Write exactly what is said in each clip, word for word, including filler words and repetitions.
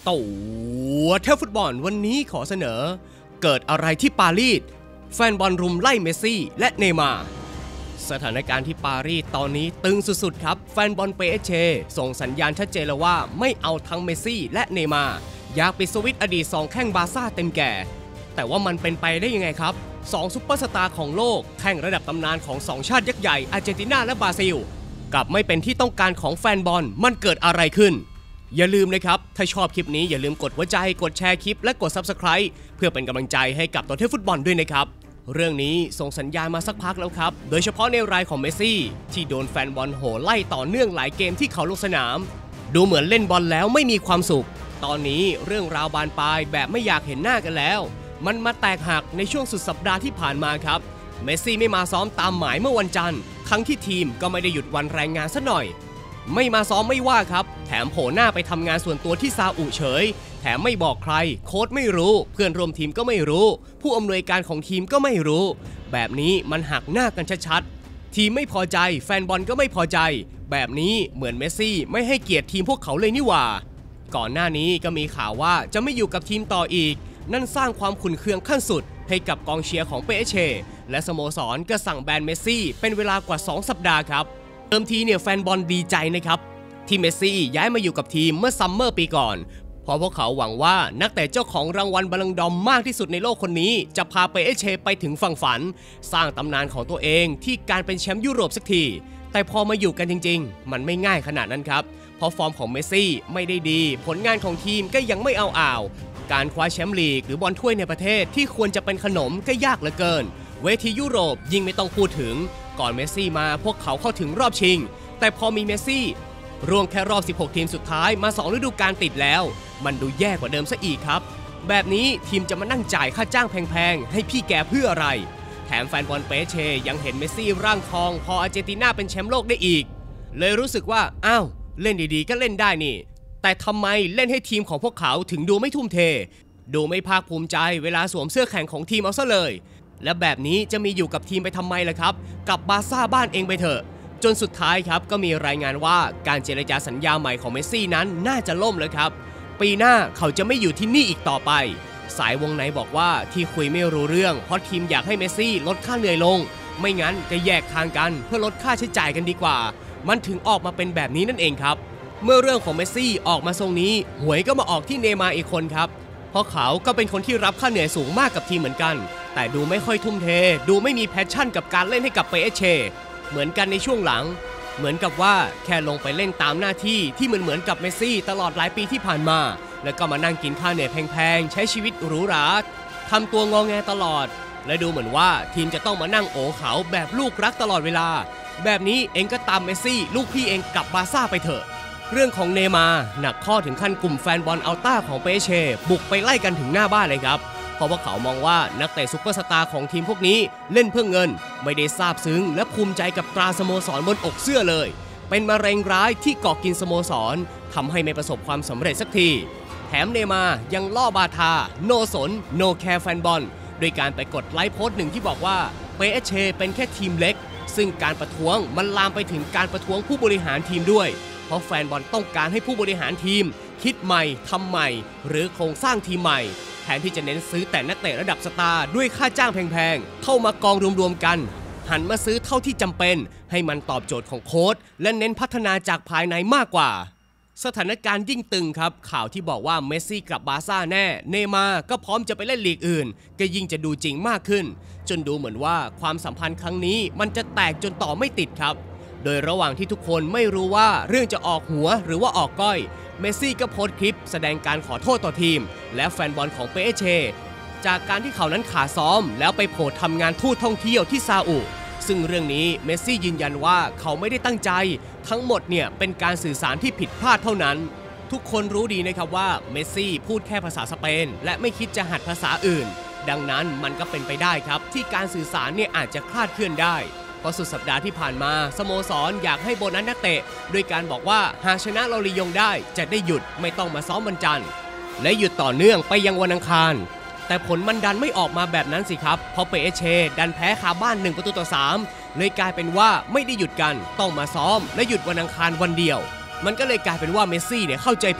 ตัวเทพฟุตบอลวันนี้ขอเสนอเกิดอะไรที่ปารีสแฟนบอลรุมไล่เมสซี่และเนย์มาร์สถานการณ์ที่ปารีสตอนนี้ตึงสุดๆครับแฟนบอลเปเอสเชส่งสัญญาณชัดเจนแล้วว่าไม่เอาทั้งเมสซี่และเนย์มาร์อยากปิดสวิตช์อดีตสองแข้งบาร์ซ่าเต็มแก่แต่ว่ามันเป็นไปได้ยังไงครับสองซุปเปอร์สตาร์ของโลกแข่งระดับตำนานของสองชาติยักษ์ใหญ่อาร์เจนตินาและบราซิลกลับไม่เป็นที่ต้องการของแฟนบอลมันเกิดอะไรขึ้นอย่าลืมนะครับถ้าชอบคลิปนี้อย่าลืมกดหัวใจกดแชร์คลิปและกด ซับสไครบ์ เพื่อเป็นกำลังใจให้กับตัวเทพฟุตบอลด้วยนะครับเรื่องนี้ส่งสัญญาณมาสักพักแล้วครับโดยเฉพาะในรายของเมสซี่ที่โดนแฟนบอลโห่ไล่ต่อเนื่องหลายเกมที่เขาลงสนามดูเหมือนเล่นบอลแล้วไม่มีความสุขตอนนี้เรื่องราวบานปลายแบบไม่อยากเห็นหน้ากันแล้วมันมาแตกหักในช่วงสุดสัปดาห์ที่ผ่านมาครับเมสซี่ไม่มาซ้อมตามหมายเมื่อวันจันทร์ทั้งที่ทีมก็ไม่ได้หยุดวันแรงงานซะหน่อยไม่มาซ้อมไม่ว่าครับแถมโผล่หน้าไปทำงานส่วนตัวที่ซาอุเฉยแถมไม่บอกใครโค้ชไม่รู้เพื่อนร่วมทีมก็ไม่รู้ผู้อำนวยการของทีมก็ไม่รู้แบบนี้มันหักหน้ากันชัดๆทีมไม่พอใจแฟนบอลก็ไม่พอใจแบบนี้เหมือนเมสซี่ไม่ให้เกียรติทีมพวกเขาเลยนี่หว่าก่อนหน้านี้ก็มีข่าวว่าจะไม่อยู่กับทีมต่ออีกนั่นสร้างความขุ่นเคืองขั้นสุดให้กับกองเชียร์ของเปเอสเชและสโมสรก็สั่งแบนเมสซี่เป็นเวลากว่าสองสัปดาห์ครับเติมทีเนี่ยแฟนบอลดีใจนะครับที่เมสซี่ย้ายมาอยู่กับทีมเมื่อซัมเมอร์ปีก่อนเพราะพวกเขาหวังว่านักเตะเจ้าของรางวัลบอลลังดอร์มากที่สุดในโลกคนนี้จะพาเปเอสเชไปถึงฝั่งฝันสร้างตำนานของตัวเองที่การเป็นแชมป์ยุโรปสักทีแต่พอมาอยู่กันจริงๆมันไม่ง่ายขนาดนั้นครับเพราะฟอร์มของเมสซี่ไม่ได้ดีผลงานของทีมก็ยังไม่เอาอ่าวการคว้าแชมป์ลีกหรือบอลถ้วยในประเทศที่ควรจะเป็นขนมก็ยากเหลือเกินเวทียุโรปยิ่งไม่ต้องพูดถึงก่อนเมสซี่มาพวกเขาเข้าถึงรอบชิงแต่พอมีเมสซี่ร่วงแค่รอบสิบหกทีมสุดท้ายมาสองฤดูกาลติดแล้วมันดูแย่กว่าเดิมซะอีกครับแบบนี้ทีมจะมานั่งจ่ายค่าจ้างแพงๆให้พี่แกเพื่ออะไรแถมแฟนบอลเปเชยังเห็นเมสซี่ร่างทองพออาร์เจนตินาเป็นแชมป์โลกได้อีกเลยรู้สึกว่าอ้าวเล่นดีๆก็เล่นได้นี่แต่ทำไมเล่นให้ทีมของพวกเขาถึงดูไม่ทุ่มเทดูไม่ภาคภูมิใจเวลาสวมเสื้อแข่งของทีมเอาซะเลยและแบบนี้จะมีอยู่กับทีมไปทำไมล่ะครับกับบาร์ซ่าบ้านเองไปเถอะจนสุดท้ายครับก็มีรายงานว่าการเจรจาสัญญาใหม่ของเมสซี่นั้นน่าจะล่มแล้วครับปีหน้าเขาจะไม่อยู่ที่นี่อีกต่อไปสายวงในบอกว่าที่คุยไม่รู้เรื่องเพราะทีมอยากให้เมสซี่ลดค่าเหนื่อยลงไม่งั้นจะแยกทางกันเพื่อลดค่าใช้จ่ายกันดีกว่ามันถึงออกมาเป็นแบบนี้นั่นเองครับเมื่อเรื่องของเมสซี่ออกมาทรงนี้หวยก็มาออกที่เนย์มาร์อีกคนครับเพราะเขาก็เป็นคนที่รับค่าเหนื่อยสูงมากกับทีมเหมือนกันแต่ดูไม่ค่อยทุ่มเทดูไม่มีแพชชั่นกับการเล่นให้กับเปเอสเชเหมือนกันในช่วงหลังเหมือนกับว่าแค่ลงไปเล่นตามหน้าที่ที่เหมือนเหมือนกับเมสซี่ตลอดหลายปีที่ผ่านมาแล้วก็มานั่งกินค่าเหนื่อยแพงๆใช้ชีวิตหรูหราทำตัวงอแงตลอดและดูเหมือนว่าทีมจะต้องมานั่งโอเขาแบบลูกรักตลอดเวลาแบบนี้เองก็ตามเมสซี่ลูกพี่เองกลับบาร์ซ่าไปเถอะเรื่องของเนย์มาร์หนักข้อถึงขั้นกลุ่มแฟนบอลอัลต้าของเปเชบุกไปไล่กันถึงหน้าบ้านเลยครับเพราะว่าเขามองว่านักเตะซุปเปอร์สตาร์ของทีมพวกนี้เล่นเพื่อเงินไม่ได้ซาบซึ้งและภูมิใจกับตราสโมสรบนอกเสื้อเลยเป็นมะเร็งร้ายที่ก่อกินสโมสรทำให้ไม่ประสบความสำเร็จสักทีแถมเนย์มาร์ยังล่อบาทาโนสนโนแคร์แฟนบอลโดยการไปกดไลค์โพสต์หนึ่งที่บอกว่าเปเอสเชเป็นแค่ทีมเล็กซึ่งการประท้วงมันลามไปถึงการประท้วงผู้บริหารทีมด้วยเพราะแฟนบอลต้องการให้ผู้บริหารทีมคิดใหม่ทำใหม่หรือโครงสร้างทีมใหม่แทนที่จะเน้นซื้อแต่นักเตะระดับสตาร์ด้วยค่าจ้างแพงๆเข้ามากองรวมๆกันหันมาซื้อเท่าที่จำเป็นให้มันตอบโจทย์ของโค้ชและเน้นพัฒนาจากภายในมากกว่าสถานการณ์ยิ่งตึงครับข่าวที่บอกว่าเมสซี่กลับบาร์ซ่าแน่เนย์มาร์ก็พร้อมจะไปเล่นลีกอื่นก็ยิ่งจะดูจริงมากขึ้นจนดูเหมือนว่าความสัมพันธ์ครั้งนี้มันจะแตกจนต่อไม่ติดครับโดยระหว่างที่ทุกคนไม่รู้ว่าเรื่องจะออกหัวหรือว่าออกก้อยเมสซี่ก็โพสต์คลิปแสดงการขอโทษต่อทีมและแฟนบอลของเปเอสเชจากการที่เขานั้นขาซ้อมแล้วไปโผล่ทำงานทูตท่องเที่ยวที่ซาอุซึ่งเรื่องนี้เมสซี่ยืนยันว่าเขาไม่ได้ตั้งใจทั้งหมดเนี่ยเป็นการสื่อสารที่ผิดพลาดเท่านั้นทุกคนรู้ดีนะครับว่าเมสซี่พูดแค่ภาษาสเปนและไม่คิดจะหัดภาษาอื่นดังนั้นมันก็เป็นไปได้ครับที่การสื่อสารเนี่ยอาจจะคลาดเคลื่อนได้เพราะสุดสัปดาห์ที่ผ่านมาสโมสรอยากให้โบนัสนักเตะโดยการบอกว่าหากชนะลอรียงได้จะได้หยุดไม่ต้องมาซ้อมวันจันทร์และหยุดต่อเนื่องไปยังวันอังคารแต่ผลมันดันไม่ออกมาแบบนั้นสิครับเพราะเปเอสเชดันแพ้คาบ้านหนึ่งประตูต่อสามเลยกลายเป็นว่าไม่ได้หยุดกันต้องมาซ้อมและหยุดวันอังคารวันเดียวมันก็เลยกลายเป็นว่าเมสซี่เนี่ยเข้าใจผิด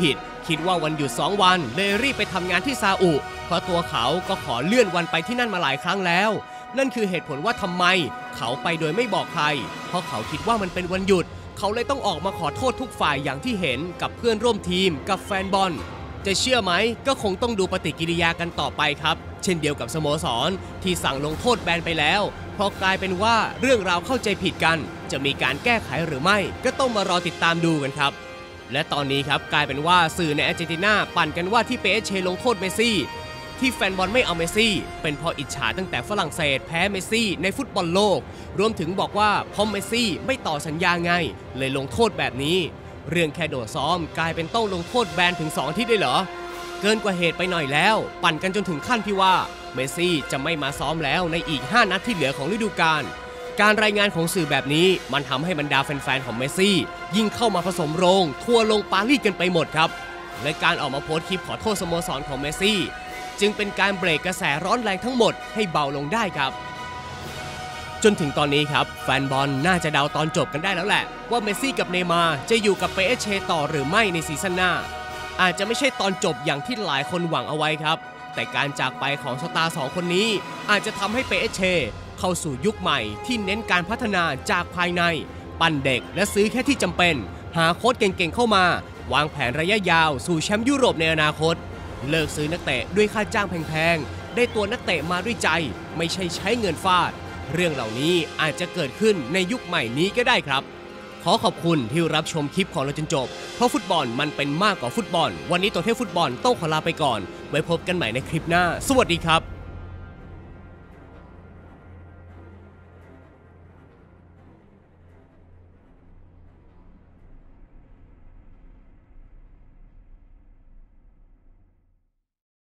คิดว่าวันหยุดสองวันเลยรีบไปทำงานที่ซาอุเพราะตัวเขาก็ขอเลื่อนวันไปที่นั่นมาหลายครั้งแล้วนั่นคือเหตุผลว่าทำไมเขาไปโดยไม่บอกใครเพราะเขาคิดว่ามันเป็นวันหยุดเขาเลยต้องออกมาขอโทษทุกฝ่ายอย่างที่เห็นกับเพื่อนร่วมทีมกับแฟนบอลจะเชื่อไหมก็คงต้องดูปฏิกิริยากันต่อไปครับเช่นเดียวกับสโมสรที่สั่งลงโทษแบนไปแล้วพอกลายเป็นว่าเรื่องราวเข้าใจผิดกันจะมีการแก้ไขหรือไม่ก็ต้องมารอติดตามดูกันครับและตอนนี้ครับกลายเป็นว่าสื่อในอาร์เจนตินาปั่นกันว่าที่เปเอสเชลงโทษเมสซี่ที่แฟนบอลไม่เอาเมสซี่เป็นเพราะอิจฉาตั้งแต่ฝรั่งเศสแพ้เมสซี่ในฟุตบอลโลกรวมถึงบอกว่าเพราะเมสซี่ไม่ต่อสัญญาไงเลยลงโทษแบบนี้เรื่องแค่โดดซ้อมกลายเป็นต้องลงโทษแบนถึงสองอาทิตย์ได้เหรอเกินกว่าเหตุไปหน่อยแล้วปั่นกันจนถึงขั้นที่ว่าเมสซี่จะไม่มาซ้อมแล้วในอีกห้านัดที่เหลือของฤดูกาลการรายงานของสื่อแบบนี้มันทำให้บรรดาแฟนๆของเมสซี่ยิ่งเข้ามาผสมโรงทัวร์ลงปารีสกันไปหมดครับและการออกมาโพสต์คลิปขอโทษสโมสรของเมสซี่จึงเป็นการเบรกกระแสร้อนแรงทั้งหมดให้เบาลงได้ครับจนถึงตอนนี้ครับแฟนบอลน่าจะเดาตอนจบกันได้แล้วแหละว่าเมสซี่กับเนย์มาร์จะอยู่กับ พี เอส จี ต่อหรือไม่ในซีซั่นหน้าอาจจะไม่ใช่ตอนจบอย่างที่หลายคนหวังเอาไว้ครับแต่การจากไปของสตาร์สองคนนี้อาจจะทำให้ พี เอส จี เข้าสู่ยุคใหม่ที่เน้นการพัฒนาจากภายในปั้นเด็กและซื้อแค่ที่จำเป็นหาโค้ชเก่งๆเข้ามาวางแผนระยะยาวสู่แชมป์ยุโรปในอนาคตเลิกซื้อนักเตะด้วยค่าจ้างแพงๆได้ตัวนักเตะมาด้วยใจไม่ใช่ใช้เงินฟาดเรื่องเหล่านี้อาจจะเกิดขึ้นในยุคใหม่นี้ก็ได้ครับขอขอบคุณที่รับชมคลิปของเราจนจบเพราะฟุตบอลมันเป็นมากกว่าฟุตบอลวันนี้ตัวเทพฟุตบอลต้องขอลาไปก่อนไว้พบกันใหม่ในคลิปหน้าสวัสดีครับ